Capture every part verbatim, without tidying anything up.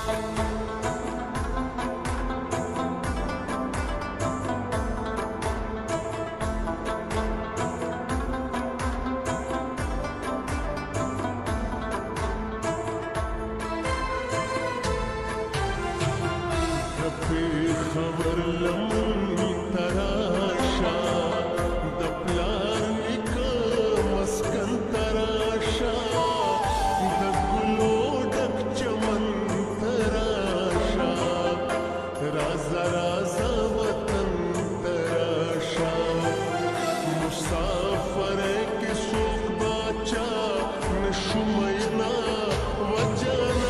خبر لمن تراشا د پلار نیکه مسکن تراشا د ګلو ډک چمن تراشا رازا رازا وطن تراشا مسافر کې سوق باچا نشومینا وجانا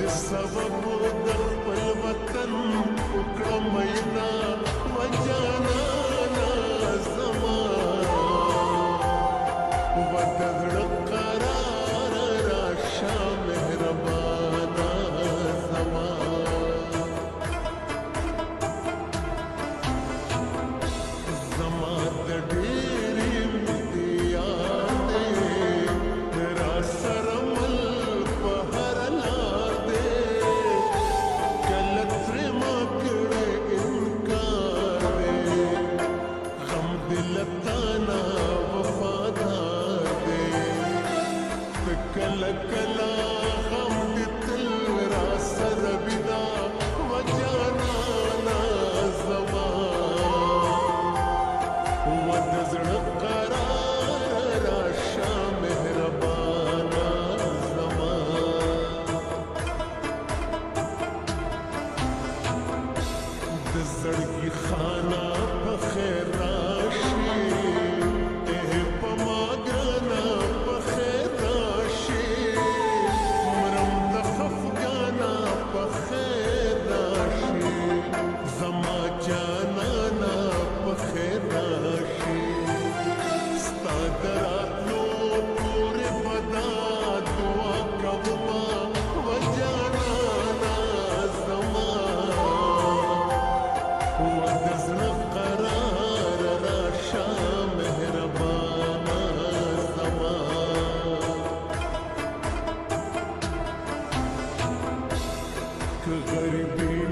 سبب د خپل وطن وکړه مینا و جانانا زما و د زړه قرار راشه مهربانا زما زما د ډېرې مینې یادې را سره مل په هر لار دی کله ترې ما کړی انکار دی غم دې له تا نه وفادار دی ته کله کله غم دې تل را سره بدا و جانانا زما و د زړه قرار راشه مهربانا زما د زړګي خانه په خیر راشي اه په ما ګرانه په خیر راشي مرم د خفګانه په خیر راشي زما جانانا په خیر راشي ستا د راتلو پورې به دا دعا کومه و جانانا زما و د زړه قرار راشه مهربانا زما که غریبي